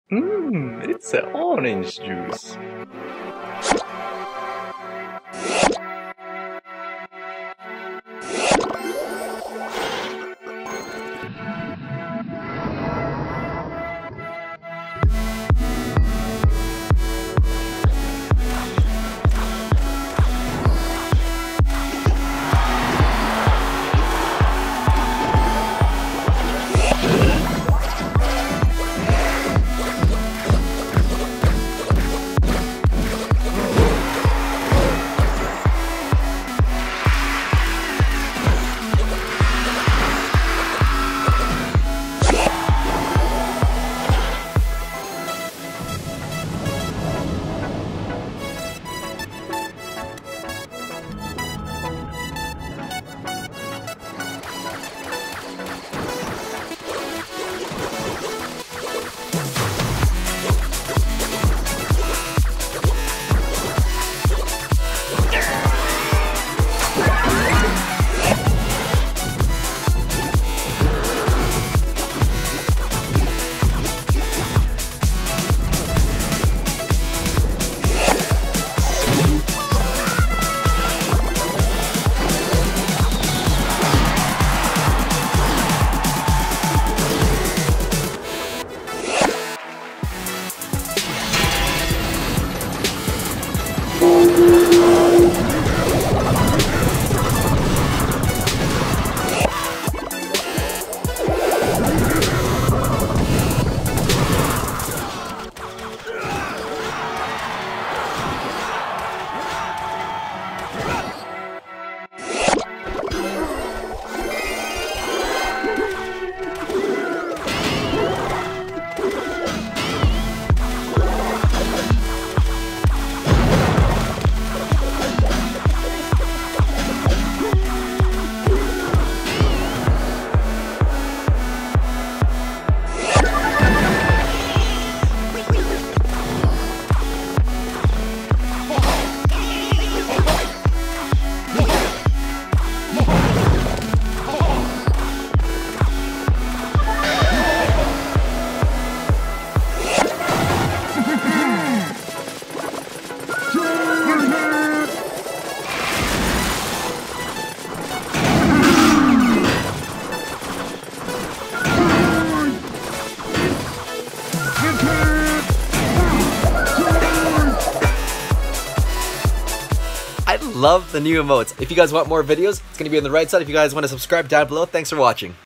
It's an orange juice. I love the new emotes. If you guys want more videos, it's going to be on the right side. If you guys want to subscribe down below, thanks for watching.